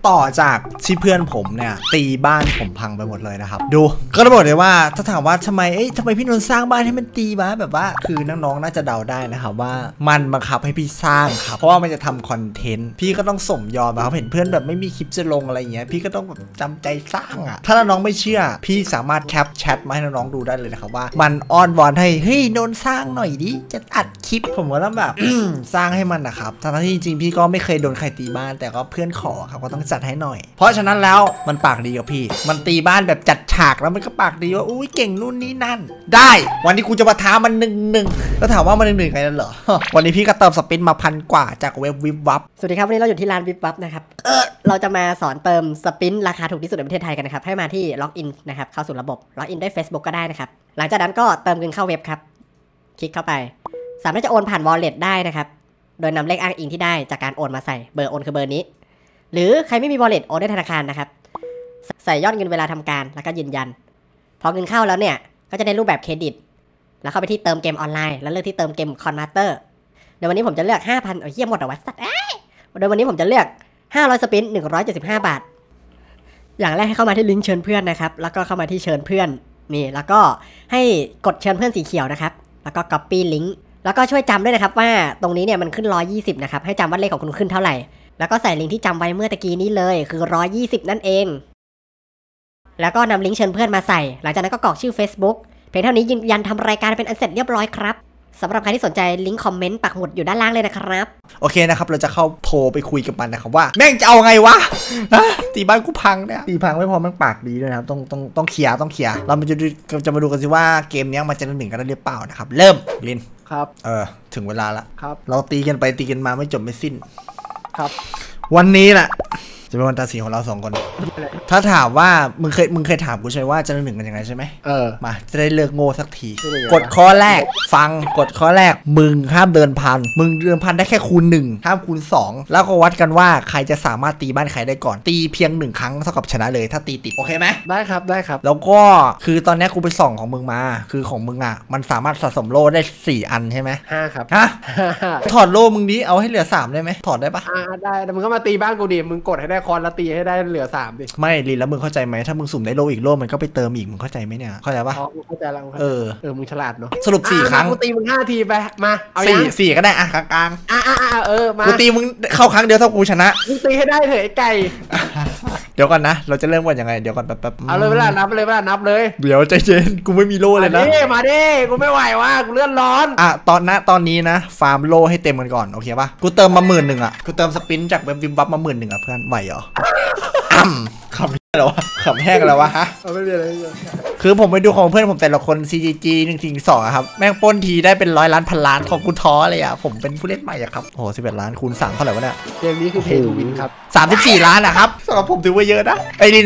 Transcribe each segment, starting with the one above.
ต่อจากที่เพื่อนผมเนี่ยตีบ้านผมพังไปหมดเลยนะครับดูก็จะบอกเลยว่าถ้าถามว่าทำไมพี่นนท์สร้างบ้านให้มันตีมาแบบว่าคือน้องๆน่าจะเดาได้นะครับว่ามันบังคับให้พี่สร้างครับเพราะว่ามันจะทำคอนเทนต์พี่ก็ต้องสมยอมครับเห็นเพื่อนแบบไม่มีคลิปจะลงอะไรเงี้ยพี่ก็ต้องแบบจำใจสร้างอ่ะถ้าน้องไม่เชื่อพี่สามารถแคปแชทมาให้น้องๆดูได้เลยนะครับว่ามันอ้อนวอนให้เฮ้ยนนท์สร้างหน่อยดิจะอัดคลิปผมก็ต้องแบบ สร้างให้มันนะครับทั้งที่จริงๆพี่ก็ไม่เคยโดนใครตีบ้านแต่ก็เพื่อนขอครับก็ต้องจัดให้หน่อยเพราะฉะนั้นแล้วมันปากดีกับพี่มันตีบ้านแบบจัดฉากแล้วมันก็ปากดีว่าอุ้ยเก่งนู่นนี่นั่นได้วันนี้กูจะมาท้ามัน1-1แล้วถามว่ามัน1-1ไงนั่นเหรอ วันนี้พี่ก็เติมสปินมา1,000 กว่าจากเว็บวิบวับสวัสดีครับวันนี้เราอยู่ที่ร้านวิบวับนะครับเราจะมาสอนเติมสปินราคาถูกที่สุดในประเทศไทยกันนะครับให้มาที่ล็อกอินนะครับเข้าสู่ระบบล็อกอินด้วย Facebook ก็ได้นะครับหลังจากนั้นก็เติมเงินเข้าเว็บครับคลิกเข้าไปสามารถจะโอนผ่าน Wallet ได้นะครับโดยนำเลขอ้างอิงที่ได้จากการโอนมาใส่เบอร์โอนคือเบอร์นี้หรือใครไม่มี Wallet โอนได้ธนาคารนะครับใส่ยอดเงินเวลาทำการแล้วก็ยืนยันพอเงินเข้าแล้วเนี่ยก็จะได้รูปแบบเครดิตแล้วเข้าไปที่เติมเกมออนไลน์แล้วเลือกที่เติมเกมคอนมาสเตอร์เดี๋ยววันนี้ผมจะเลือก 5,000เหี้ยหมดเหรอวะสัตว์โดยวันนี้ผมจะเลือก500สปิน175 บาทอย่างแรกให้เข้ามาที่ลิงก์เชิญเพื่อนนะครับแล้วก็เข้ามาที่เชิญเพื่อนนี่แล้วก็ให้กดเชิญเพื่อนสีเขียวนะครับแล้วก็ copy ลิงก์แล้วก็ช่วยจำด้วยนะครับว่าตรงนี้เนี่ยมันขึ้น120นะครับให้จำว่าเลขของคุณขึ้นเท่าไหร่แล้วก็ใส่ลิงก์ที่จำไว้เมื่อตะกี้นี้เลยคือ120นั่นเองแล้วก็นำลิงก์เชิญเพื่อนมาใส่หลังจากนั้นก็กรอกชื่อ Facebook เพียงเท่านี้ยืนยันทำรายการเป็นอันเสร็จเรียบร้อยครับสำหรับใครที่สนใจลิงก์คอมเมนต์ปักหมุดอยู่ด้านล่างเลยนะครับโอเคนะครับเราจะเข้าโทรไปคุยกับมันนะครับว่าแม่งจะเอาไงวะตีบ้านกูพังเนี่ยตีพังไม่พอมันปากดีด้วยนะครับต้องเคลียร์เราจะมาดูกันสิว่าเกมนี้มันจะ1กันได้หรือเปล่านะครับเริ่มลินครับถึงเวลาละครับเราตีกันไปตีกันมาไม่จบไม่สิ้นครับวันนี้แหละจะเป็นวันตัดสินของเรา2 คนถ้าถามว่ามึงเคยถามกูใช่ว่าจะ1กันยังไงใช่ไหมมาจะได้เลิกโง่สักทีกฎข้อแรกฟังกฎข้อแรกมึงห้ามเดินพันมึงเดินพันได้แค่คูณ1ห้ามคูณ2แล้วก็วัดกันว่าใครจะสามารถตีบ้านใครได้ก่อนตีเพียง1 ครั้งเท่ากับชนะเลยถ้าตีติดโอเคไหมได้ครับแล้วก็คือตอนนี้กูไปส่องของมึงมาคือของมึงอ่ะมันสามารถสะสมโล่ได้4 อันใช่ไหม 5ครับฮะถอดโล่มึงดิเอาให้เหลือ3ได้ไหมถอดได้ปะได้แต่มึงก็มาตีบ้านกูดิมึงกดให้ได้คอนแล้วตีให้ได้เหลือ3ดิไม่ลินแล้วมึงเข้าใจไหมถ้ามึงสุ่มได้โล่อีกโล่มันก็ไปเติมอีกมึงเข้าใจไหมเนี่ยเข้าใจปะเข้าใจแล้วมึงฉลาดเนาะสรุป4 ครั้งกูตีมึง5 ทีไปมาเอา 4ก็ได้อะกลางมากูตีมึงเข้าครั้งเดียวเท่ากูชนะมึงตีให้ได้เถอะไอ้ไก่เดี๋ยวก่อนนะเราจะเริ่มก่อนยังไงเดี๋ยวก่อนแป๊บเอาเลยเวลานับเลยเดี๋ยวใจเย็นกูไม่มีโล่เลยนะมาดิกูไม่ไหวว่ะกูเลื่อนร้อนตอนนี้นะฟาร์มโล่ให้เต็มกันก่อนโอเคปะกูเติมมา10,000อ่ะกูเติมสปินจากเว็บวิบวับมา10,000อ่ะเพื่อนไหวเหรอขำแล้ววะขำแห้งแล้ววะฮะไม่มีอะไรคือผมไปดูของเพื่อนผมแต่ละคน CGG 1-2ครับแม่งป้นทีได้เป็น100 ล้านพันล้านของกูท้อเลยอ่ะผมเป็นผู้เล่นใหม่อะครับโอ้11 ล้านคูณ3เท่าไหร่วะเนี่ยเกมนี้คือเพย์ทูวินครับ 34 ล้านอะครับสำหรับผมถือว่าเยอะนะไอ้นี่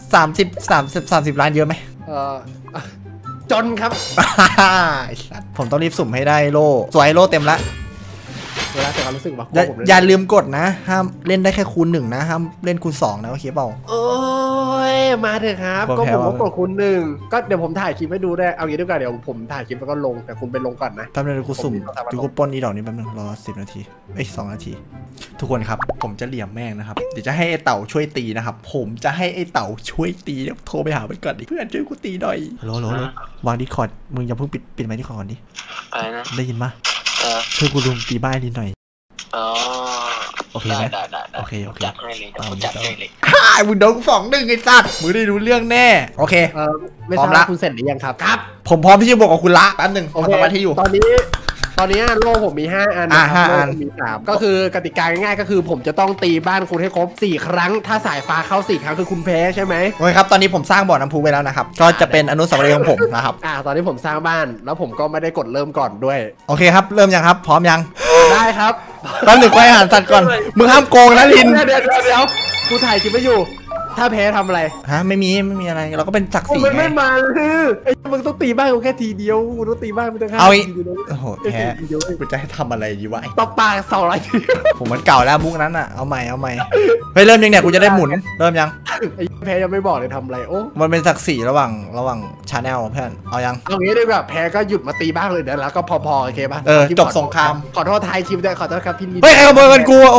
30 ล้านเยอะไหมจนครับผมต้องรีบสุ่มให้ได้โล่สวยโล่เต็มละเวลาแต่ความรู้สึกว่าอย่าลืมกดนะห้ามเล่นได้แค่คูณ1นะห้ามเล่นคูณ2นะโอเคเปล่าโอ้ยมาเถอะครับก็ผมกดคูณ1ก็เดี๋ยวผมถ่ายคลิปให้ดูได้เอางี้ดีกว่าเดี๋ยวผมถ่ายคลิปแล้วก็ลงแต่คุณไปลงก่อนนะแป๊บนึงกูสุ่มกูปล้นอีดอกนี้แป๊บนึงรอ10 นาที2 นาทีทุกคนครับผมจะเหลี่ยมแม่งนะครับเดี๋ยวจะให้ไอ้เต่าช่วยตีนะครับผมจะให้ไอ้เต่าช่วยตีเดี๋ยวโทรไปหามันก่อนดิเพื่อนช่วยกูตีหน่อยฮัลโหลวางดิคอร์ดมึงอย่าเพิ่งปิดไมค์ดิคอร์ดดิอะไรนะได้ยินปะช่วยกูลุมตีบ้านนิดหน่อยโอเคไหมได้โอเคจัดให้เลยจัดให้เลยมึงโดน2-1ไอ้สัตว์มึงได้รู้เรื่องแน่โอเคไม่ทราบคุณเสร็จหรือยังครับผมพร้อมที่จะบวกกับคุณละแป๊บนึงผมทำมาที่อยู่ตอนนี้โล่ผมมี5 อันโล่ผมมี3ก็คือกติกาง่ายๆก็คือผมจะต้องตีบ้านคุณให้ครบ4 ครั้งถ้าสายฟ้าเข้า4 ครั้งคือคุณแพ้ใช่ไหมโอเคครับตอนนี้ผมสร้างบ่อน้ำพุไว้แล้วนะครับก็จะเป็นอนุสาวรีย์ของผมนะครับตอนนี้ผมสร้างบ้านแล้วผมก็ไม่ได้กดเริ่มก่อนด้วยโอเคครับเริ่มยังครับพร้อมยังได้ครับแป๊บนึงไปหาสัตว์ก่อนมึงห้ามโกงนะลินเดี๋ยวกูถ่ายคลิปไว้อยู่ถ้าแพ้ทำอะไรไม่มีอะไรเราก็เป็นศักดิ์ศรีไม่มาไอ้มึงต้องตีบ้านกูแค่ทีเดียวกูต้องตีบ้านมึงต้องเอาโอ้โหแพ้กูจะให้ทำอะไรดีวะตบปาก200 ทีผมมันเก่าแล้วมุกนั้นอ่ะเอาใหม่เฮ้ยเริ่มยังเนี่ยกูจะได้หมุนเริ่มยังไอ้แพ้ยังไม่บอกเลยทำอะไรโอ้มันเป็นศักดิ์ศรีระหว่างชาแนลเพื่อนเอายังเอางี้ดีกว่าแพ้ก็หยุดมาตีบ้างเลยเดี๋ยวแล้วก็พอโอเคป่ะจบสงครามขอโทษไทยคลิปได้ขอโทษครับพี่เฮ้ยใครขโมยเงินกูโอ้ย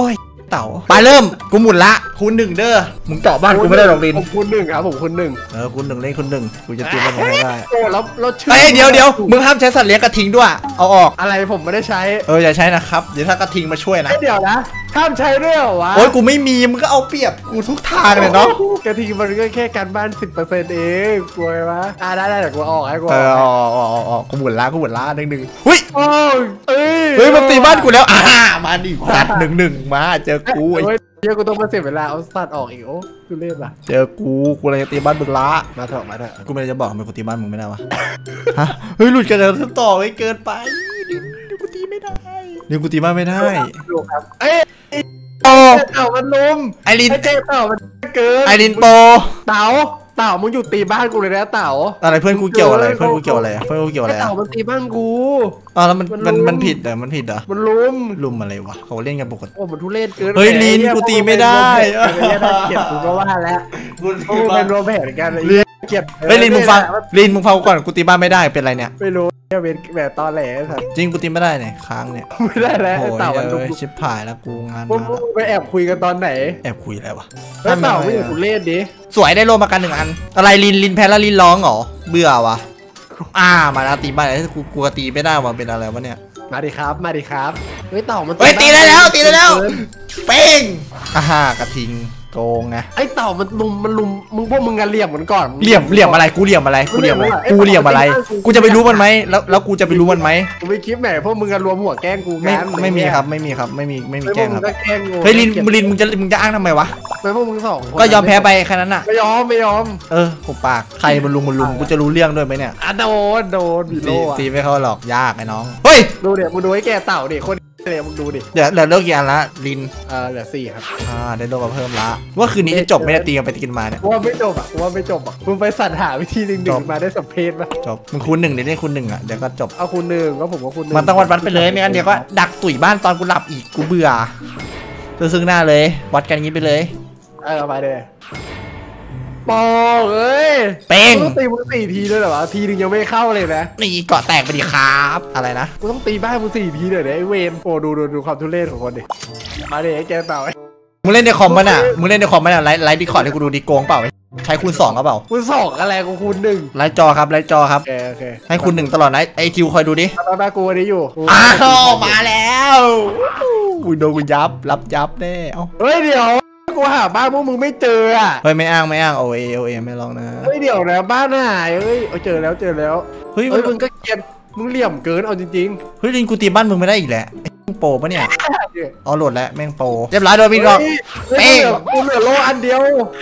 เต่าไปเริ่มกูหมุนละคูณหนึ่งเด้อมึงเจาะบ้านกูไม่ได้หรอกลินผมคูณหนึ่งครับผมคูณหนึ่งคูณหนึ่งเล่นคูณหนึ่งกูจะตีมันไม่ได้โอ้แล้วชื่อเอ้ยเดี๋ยวมึงห้ามใช้สัตว์เลี้ยงกระทิงด้วยเอาออกอะไรผมไม่ได้ใช้อย่าใช้นะครับเดี๋ยวถ้ากระทิงมาช่วยนะเดี๋ยวนะห้ามใช้ด้วยเหรอวะโอ้ยกูไม่มีมึงก็เอาเปรียบกูทุกทางเลยเนาะกระทิงมันก็แค่การบ้าน 10%เองกลัวไหมได้เดี๋ยวกูออกให้กูกูหมุนละหนึ่งเฮ้ยโอ้ยเฮ้ยมันตีบ้านกูแล้วมาดิสัตว์หนึ่งมาเจอกูไอ้เดี๋ยวกูต้องมาเสียเวลาเอาสัตว์ออกอีกโอ้กูเล่นละเจอกูเลยจะตีบ้านมึงละมาเถอะกูไม่ได้จะบอกทำไมกูตีบ้านมึงไม่ได้วะฮะเฮ้ยหลุดกันแล้วต่อไว้เกินไปเดี๋ยวกูตีไม่ได้เดี๋ยวกูตีบ้านไม่ได้ดูครับเอ้ยโอ้เต่ามันลุมไอรินเจ๊เต่ามันเกินไอรินโปเต่ามึงอยู่ตีบ้านกูเลยนะเต่าอะไรเพื่อนกูเกี่ยวอะไรเพื่อนกูเกี่ยวอะไรเต่ามันตีบ้านกูแล้วมันผิดเหรอมันผิดเหรอมันลุมลุมอะไรวะเขาเล่นกันปกติโอ้มันทุเรศเกินเฮ้ยลินกูตีไม่ได้เกลียดกูก็ว่าแล้วกูเป็นโรแบร์กันเลยเกลียดเฮ้ยลินมึงฟังก่อนกูตีบ้านไม่ได้เป็นไรเนี่ยไม่รู้เป็นแบบตอแหลสัตว์จริงกูตีไม่ได้เนี่ยค้างเนี่ยไม่ได้แล้วโอ้ยเต่ามันลุมชิบหายแล้วกูงานพวกมาไปแอบคุยกันตอนไหนแอบคุยอะไรวะเต่าไม่อยู่ทุเรศดิสวยได้โลมากัน1 อันอะไรลินแพ้แล้วลินร้องเหรอเบื่อวะมาแล้วตีบ้านกูตีไม่ได้วะเป็นอะไรวะเนี่ยมาดิครับเฮ้ยเต่ามันเฮ้ยตีได้แล้วเป้งกระทิงโกงไงไอ้เต่ามันลุมมึงพวกมึงกันเหลี่ยมเหมือนก่อนเหลี่ยมอะไรกูเหลี่ยมอะไรกูจะไปรู้มันไหมแล้วกูจะไปรู้มันไหมกูไม่คิดแหมพวกมึงกันรวมหัวแกล้งกูไม่มีครับไม่มีแกล้งครับแกล้งกูเฮ้ยลินมึงจะอ้างทำไมวะไม่พวกมึงสองก็ยอมแพ้ไปแค่นั้นน่ะไม่ยอมกูปากใครมันลุมกูจะรู้เรื่องด้วยไหมเนี่ยโดนบีโลอ่ะตีไม่เข้าหรอกยากไอ้น้องเฮ้ยดูเดี๋ยวมึงดูไอ้แกเต่าดิคนเลยมึงดูดิเดี๋ยวเลิกกี่อันละลินเหลือ4ครับได้โดนมาเพิ่มละว่าคืนนี้จะจบไม่ได้ตีกันไปตีกันมาเนี่ยว่าไม่จบอ่ะมึงไปสรรหาวิธีดึงมาได้สัมเพชป่ะจบมึงคูณ1เดี๋ยวได้คูณ1อ่ะเดี๋ยวก็จบเอาคูณ1ก็ผมก็คูณ1 มันต้องวัดไปเลยไม่งั้นเดี๋ยวก็ดักตุ๋ยบ้านตอนกูหลับอีกกูเบื่อซึ่งหน้าเลยวัดกันงี้ไปเลยเอาไปเลยปองเอ้ยเป้งกูต้องตีมึง4 ทีด้วยเหรอวะทีนึงยังไม่เข้าเลยนะนี่เกาะแตกไปดิครับอะไรนะกูต้องตีบ้านมึง4 ทีเลยเนี่ยไอ้เวนโอ้ดูความทุเรศของคนดิมาดิไอ้แกเต่ามึงเล่นในคอมมันอ่ะไลฟ์ดิคอร์ดให้กูดูดิโกงเปล่าใช้คูณ2ก็เปล่าคูณ2อะไรกูคูณ1 ไลฟ์จอครับโอเคให้คูณ1ตลอดนะไอคิวคอยดูดิตอนนั้นกูอันนี้อยู่มาแล้วกูโดนกูรับยับแน่เอ้าเฮ้ยเดี๋ยวกูหาบ้านพวกมึงไม่เจออ่ะเฮ้ยไม่อ้างโอเอไม่ลองนะเฮ้ยเดี๋ยวนะบ้านหายเฮ้ยเจอแล้วเฮ้ยมึงก็เกลียดมึงเหลี่ยมเกินเอาจริงเฮ้ยลินกูตีบ้านมึงไม่ได้อีกแหละโปปะเนี่ยๆอ๋อโหลดแล้วแม่งโปเรียบร้อยโดนบินหรอกเฮ้ยกูเหลือโลอันเดียว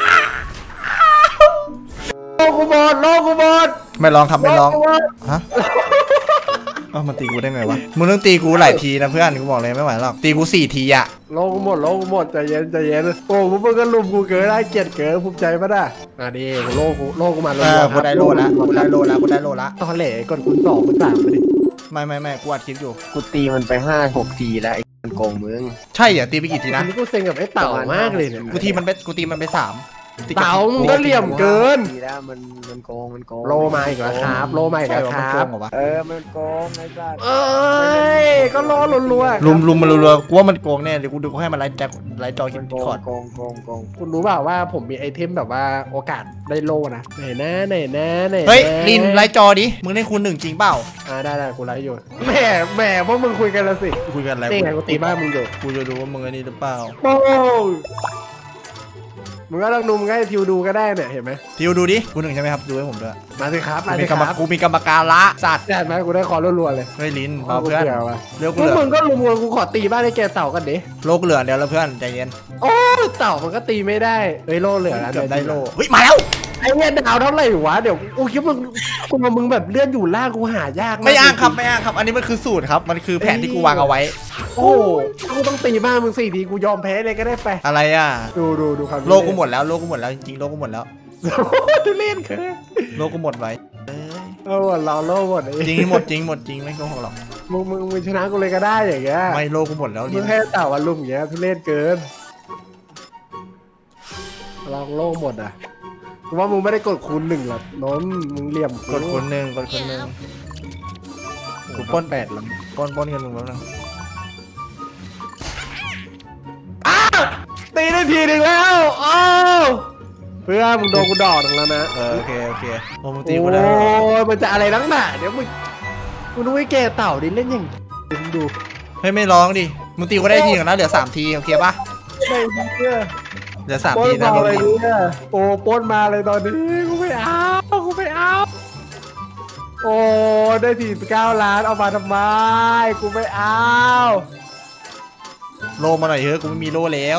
โลกูหมดไม่ร้องครับไม่ร้องโกูหมดฮะมันตีกูได้ไงวะมึงต้องตีกูหลายทีนะเพื่อนกูบอกเลยไม่ไหวหรอกตีกู4 ทีอะโลกูหมดใจเย็นโอ้พวกมึงก็ลุมกูเกินได้เกลียดเกินภูมิใจปะน่ะดิโลกูมากูได้โลละกูได้โลละตอนแหลกดคูณ2คูณ3ไปดิไม่กูอัดคลิปอยู่กูตีมันไป5-6 ทีแล้วไอ้มันโกงมึงใช่เหรอตีไปกี่ทีอันะนนี้กูเซ็งกับไอ้เต่ามากเลยเนี่ยกูตีมันไป3 เต่ามึงก็เหลี่ยมเกินทีแล้วมันโกงโลมาอีกแล้วครับโลมาอีกใช่แล้วว่าคมันโกรับงเหรอวะมันโกงไอ้สัสเอ้ยก็โลรัวๆลุมมันรัวๆกูว่ามันโกงแน่เดี๋ยวกูดูให้มันไลฟ์จอคลิมัปนโกคอร์ดงคุณรู้เปล่าว่าผมมีไอเทมแบบว่าโอกาสได้โลนะไหนนะเฮ้ยลินไลฟ์จอดิมึงได้คูณ1จริงเปล่าได้กูไลฟ์อยู่แหมพวกมึงคุยกันแล้วสิคุยกันอะไรนี่ไงกูตีบ้านมึงอยู่กูจะดูว่ามึงอันนี้หรือเปล่าโป้มึงก็ลองดูมึงก็ให้ทิวดูก็ได้เนี่ยเห็นไหมทิวดูดิคูณ1ใช่ไหมครับดูให้ผมด้วยมาสิครับกูมีกรรมการละสัตว์ได้ไหมกูได้คอรัวๆเลยเฮ้ยลินเบาเพื่อนเร็วพกูวกเหลือมึงก็ลุมกูขอตีบ้านให้แกเต่ากันดิโลกเหลือเดี๋ยวแล้วเพื่อนใจเย็นโอ้เต่ามันก็ตีไม่ได้เฮ้ยโลเหลือเกือบได้โลเฮ้ยมาแล้วไอ้เนี่ยดาวเท่าไหร่วะเดี๋ยวกูคิดมึงแบบเลื่อนอยู่ล่างกูหายากไม่อ้างครับอันนี้มันคือสูตรครับมันคือแผนที่กูวางเอาไว้โอ้กูต้องตีบ้านมึง4 ทีกูยอมแพ้เลยก็ได้ไปอะไรอ่ะดูครับโลกูหมดแล้วจริงๆโลกูหมดแล้วทุเล่นคือโลกูหมดไว้เราโลหมดจริงหมดจริงไม่โกหกหรอกมึงชนะกูเลยก็ได้อย่างเงี้ยไม่โลกูหมดแล้วมึงแค่เต่าวันลุมอย่างเงี้ยทุเล่นเกินลองโลหมดอ่ะกูว่ามึงไม่ได้กดคูณ1หรอกน้องมึงเหลี่ยมกดคนหนึ่งกูป้น 8แล้วป้นกันมึงแล้วนึงทีนึงแล้วอ้าวเพื่อนมึงโดนกูดอกหนึ่งแล้วนะโอเคโอ้มึงตีโอ้กูได้ยมันจะอะไรนักหนาเดี๋ยวมึงดูไอ้แกเต่าดิเล่นอย่างมึงดูเฮ้ยไม่ร้องดิมึงตีกูได้ทีกันนะเหลือ3 ทีโอเคปะไม่เนี่ยเหลือ3 ทีนะอะไรมึงเนี่ยโอ้ปนมาเลยตอนนี้กูไม่เอาโอ้ได้49 ล้านเอามาทำไมกูไม่เอาโลมาหน่อยเถอะกูไม่มีโลแล้ว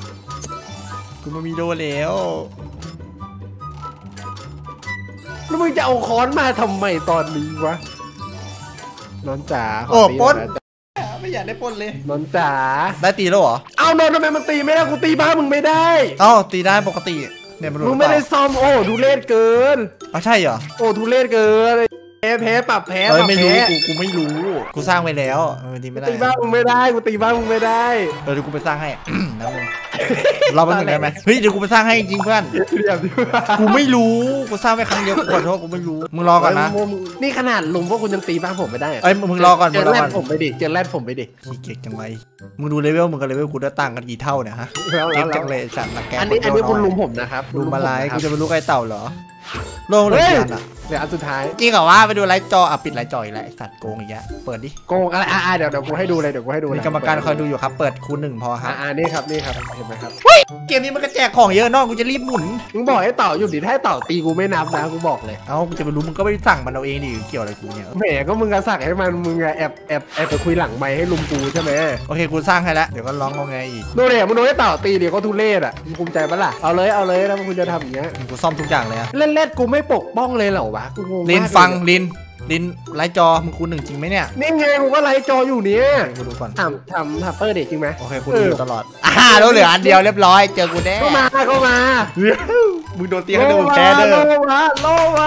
แล้วมึงจะเอาค้อนมาทำไมตอนนี้วะนนจ๋าโอ้ปนไม่อยากได้ปนเลยนนจ๋าได้ตีแล้วเหรอเอานนทำไมมันตีไม่ได้กูตีบ้ามึงไม่ได้เอ้าตีได้ปกติเนี่ยมันมึงไม่ได้ซ่อมโอ้ทุเรศเกินอ๋อใช่เหรอโอ้ทุเรศเกินแพ้ปรับแพ้เฮ้ยปรับไม่รู้แพ้กูไม่รู้กูสร้างไปแล้วตีไม่ได้ตีบ้ามึงไม่ได้กูตีบ้ามึงไม่ได้เดี๋ยวกูไปสร้างให้ น้ำมึงเราไปหนึ่งได้ไหมเฮ้ยเดี๋ยวกูไปสร้างให้จริงเพื่อนเรียบดีว่ากูไม่รู้กูสร้างไปครั้งเดียวกูขอโทษกูไม่รู้มึงรอก่อนนะนี่ขนาดลุงพวกคุณยังตีบ้าผมไม่ได้เอ้ยมึงรอก่อนเจอแรดผมไปดิเจอแรดผมไปดิขี้เกียจจังไวมึงดูเลเวลมึงกับเลเวลกูได้ต่างกันกี่เท่าเนี่ยฮะแล้วเก่งจังเลยสัตว์นักแกอันนี้คุณลุงผมนะครับดูมาไลฟ์คกูรับจะไปรู้ไก่เต่าเหรอโลงเหลยกันอ่ะเดี๋ยวอันสุดท้ายจริงเหรอวะไปดูไลฟ์จออ่ะปิดไลฟ์จออีกแล้วไอ้สัตว์โกงอีกแล้วเปิดดิโกงอะไรเดี๋ยวกูให้ดูเลยเดี๋ยวกูให้ดูมีกรรมการคอยดูอยู่ครับเปิดคูณ1พอครับนี่ครับเห็นไหมครับเกมนี้มันก็แจกของเยอะน้องกูจะรีบหมุนมึงบอกให้เต่าอยู่ดิถ้าให้เต่าตีกูไม่นับนะกูบอกเลยเอ้ากูจะไปรู้มึงก็ไปสั่งมันเอาเองดิเกี่ยวอะไรกูเนี่ยแหมก็มึงกระสักให้มันมึงแอบไปคุยหลังไมค์ให้ลุงกูใช่ไหมโอเคกูสร้างให้แล้วเดี๋ยวก็ร้องงอแงอีกดูเลยมึงโดนให้เต่าตีเดี๋ยวเขาทุเรศอ่ะมึงภูมิใจปะล่ะเอาเลยแล้วมึงจะทำอย่างเงี้ยกูซ่อมทุกอย่างเลยอะเล่นกูไม่ปกป้องเลยเหรอวะกูงงมากลินฟังลินไลฟ์จอมึงคูณ1จริงไหมเนี่ยนี่ไงกูก็ไลฟ์จออยู่เนี่ยกูดูก่อนทำเปอร์เด็กจริงไหมโอเคกูดูตลอดแล้วเหลืออันเดียวเรียบร้อยเจอกูแน่เข้ามามึงโดนตีให้ดูแพ้เด้อโลมาโล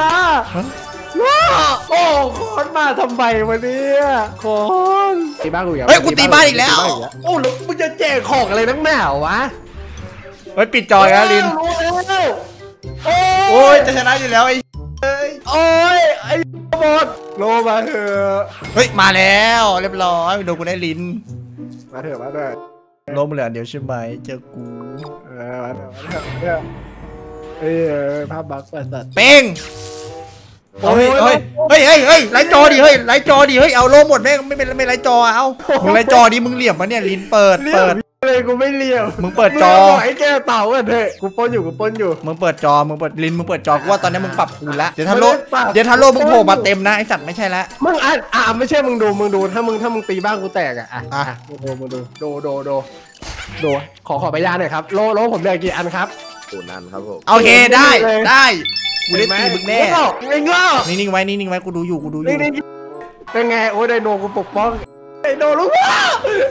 โอ้คอนมาทำไมวะเนี่ยคอนตีบ้านกูอีกเฮ้ยกูตีบ้านอีกแล้วโอ้แล้วมึงจะแจกของอะไรนักหนาวะเฮ้ยปิดจอยแล้วลินรู้แล้วโอ้โอ้ยจะชนะอยู่แล้วไอ้เอ้ยโอ้ยไอ้หมดโลมาเถอะเฮ้ยมาแล้วเรียบร้อยโดนกูได้ลินมาเถอะลมเหลืออันเดียวใช่ไหมเจอกูมาเถอะภาพบักสัตว์เป้งเฮ้ยไลฟ์จอดิเฮ้ยไลฟ์จอดิเฮ้ยเอาโลหมดแม่งไม่ไลฟ์จอเอามึงไลฟ์จอดิมึงเหลี่ยมปะเนี่ยลินเปิดเลยกูไม่เลี้ยวมึงเปิดจอไอ้แกเต่ากันเถอะกูปนอยู่มึงเปิดจอมึงเปิดลินมึงเปิดจอกูว่าตอนนี้มึงปรับคูณละเดี๋ยวถ้าโลมึงโผล่มาเต็มนะไอสัตว์ไม่ใช่ละมึงไม่ใช่มึงดูถ้ามึงตีบ้างกูแตกมึงดูขอพยานหน่อยครับโลผมเหลือกี่อันครับตูนั่นครับผมโอเคได้กูได้ตีมึงแน่ไอ้เงานิ่งๆไว้กูดูอยู่เป็นไงโอ้ยไดโนกูปกป้องไดโนลูกว้า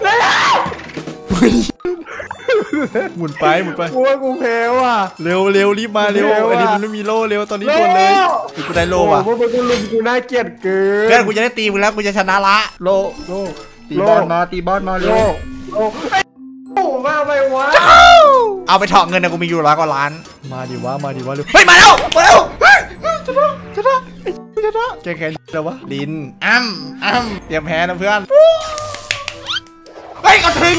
หมุนไปกูว่ากูแพ้ว่ะเร็วรีบมาเร็วอันนี้มันไม่มีโล่เร็วตอนนี้ด่วนเลยกูได้โล่ว่ะโอ้โหมึงลุมกูน่าเกลียดเกินเพื่อนกูจะได้ตีมึงแล้วกูจะชนะละโล่ตีบอลมาเร็วโอ้โหมาไปวะเอาไปถอกเงินนะกูมีอยู่100 กว่าล้านมาดิวะเร็วเฮ้ยมาแล้วชนะแกแค่แล้ววะลินอ้ำเตรียมแพ้นะเพื่อนเฮ้ยกระทิง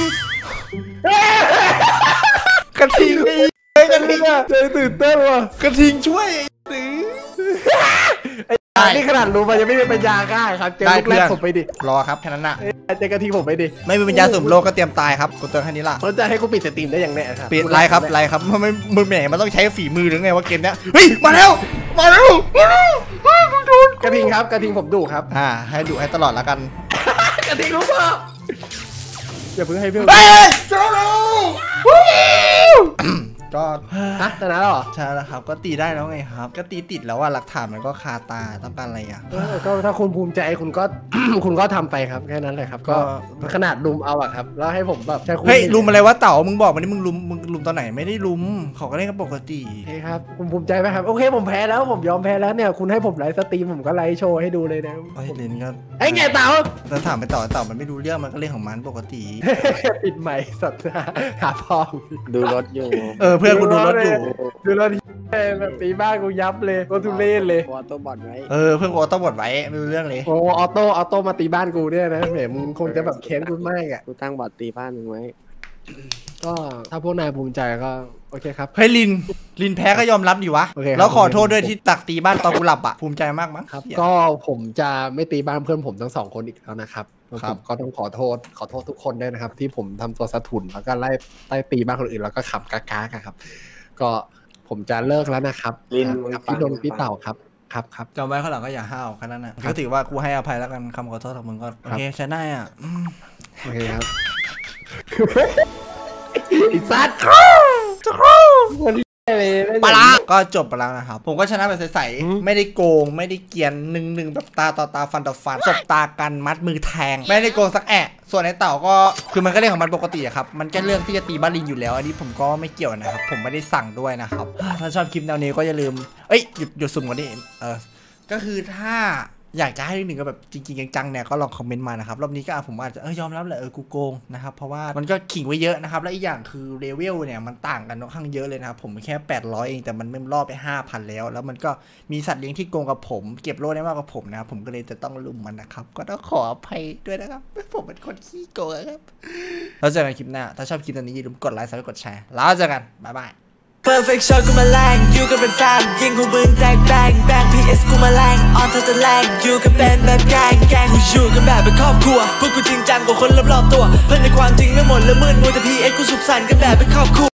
กระทิงใจตื่นเต้นว่ะกระทิงช่วยซื้อนี่ขนาดรู้มันยังไม่มีปัญญากล้าครับเจอลูกแรกผมไปดิรอครับแค่นั้นน่ะเจอกระทิงผมไปดิไม่มีปัญญาสุ่มโลกก็เตรียมตายครับกูเตือนแค่นี้ล่ะเขาจะให้กูปิดสตรีมได้อย่างแน่ครับปิดไลฟ์ครับมันมือแหม่มันต้องใช้ฝีมือหรือไงว่าเกมเนี้ยเฮ้ยมาแล้วกระทิงครับกระทิงผมดุครับให้ดูให้ตลอดแล้วกันกระทิงรู้ป่ะอย่าเพิ่งให้เพื่อนเฮ้ยชนะก็ชนะแล้วเหรอใช่แล้วครับก็ตีได้แล้วไงครับก็ตีติดแล้วว่าหลักฐานมันก็คาตาต้องการอะไรอ่ะก็ถ้าคุณภูมิใจคุณก็ คุณก็ทำไปครับแค่นั้นแหละครับก็ขนาดลุมเอาอะครับแล้วให้ผมแบบใช่คุณเฮ้ยลุมอะไรวะเต่ามึงบอกมาดิมึงลุมตอนไหนไม่ได้ลุมเขาก็เล่นกันปกติโอเคครับคุณภูมิใจไหมครับโอเคผมแพ้แล้วผมยอมแพ้แล้วเนี่ยคุณให้ผมไลฟ์สตรีมผมก็ไลฟ์โชว์ให้ดูเลยนะไอ้เลนก็ไอ้ไงเต่าแล้วถามไปเต่ามันไม่รู้เรื่องมันก็เล่นของมันปกติปิดใหม่สัตว์หาพองดูรถอยู่เพื่อนกูดูรถอยู่ดูรถแบบตีบ้านกูยับเลยก็ทุเรศเลยวอตัวบอดไว้เพื่อนกูต้องบดไว้ไม่รู้เรื่องเลยโอ้ออโต้มาตีบ้านกูเนี่ยนะแหมมึงคงจะแบบแค้นกูมากอ่ะกูตั้งบอดตีบ้านมึงไว้ก็ถ้าพวกนายภูมิใจก็โอเคครับเฮ้ยลินแพ้ก็ยอมรับดิวะโอเคครับแล้วขอโทษด้วยที่ตักตีบ้านตอนกูหลับอะภูมิใจมากมั้งครับก็ผมจะไม่ตีบ้านเพื่อนผมทั้งสองคนอีกแล้วนะครับครับผมก็ต้องขอโทษทุกคนด้วยนะครับ ที่ผมทำตัวสะทุนแล้วก็ไล่ตีบ้านคนอื่นแล้วก็ขำกากๆครับก็ผมจะเลิกแล้วนะครับลินกับพี่นนท์พี่เต่าครับครับจำไว้ข้างหลังก็อย่าห้าวแค่นั้นนะก็ถือว่ากูให้อภัยแล้วกันคำขอโทษของมึงก็โอเคใช้ได้อ่ะโอเคครับอีสัตว์ปลาก็จบไปแล้วนะครับผมก็ชนะแบบใสๆไม่ได้โกงไม่ได้เกียนหนึ่งแบบตาต่อตาฟันต่อฟันสบตากันมัดมือแทงไม่ได้โกงสักแอะส่วนไอ้เต่าก็คือมันก็เรื่องของมันปกติอะครับมันแค่เรื่องที่จะตีบ้านลิงอยู่แล้วอันนี้ผมก็ไม่เกี่ยวนะครับผมไม่ได้สั่งด้วยนะครับถ้าชอบคลิปแนวนี้ก็อย่าลืมหยุดสุ่มก่อนดิก็คือถ้าอยากจะให้หนึ่งก็แบบจริงๆจังๆเนี่ยก็ลองคอมเมนต์มานะครับรอบนี้ก็ผมอาจจะยอมรับแหละกูโกงนะครับเพราะว่ามันก็ขิงไว้เยอะนะครับและอีกอย่างคือเลเวลเนี่ยมันต่างกันค่อนข้างเยอะเลยนะครับผมแค่800เองแต่มันไม่รอบไป 5,000 แล้วมันก็มีสัตว์เลี้ยงที่โกงกับผมเก็บโล่ได้มากกว่าผมนะครับผมก็เลยจะต้องลุมมันนะครับก็ต้องขออภัยด้วยนะครับผมเป็นคนขี้โกงครับแล้วเจอกันคลิปหน้าถ้าชอบคลิปนี้อย่าลืมกดไลค์ซับกดแชร์แล้วเจอกันบ๊ายบาย Perfect shot กูมาแรงอยู่กันเป็นแฟนยิงของมึงแตกแบง PS กูมาแรงออนเธอจะแรงอยู่กันเป็นแบบแกงกูอยู่กันแบบเป็นครอบครัวพวกกูจริงจังกว่าคนรอบๆตัวเพื่อนในความจริงไม่หมดละมืดมัวแต่ PS กูสุขสันต์กันแบบเป็นครอบครัว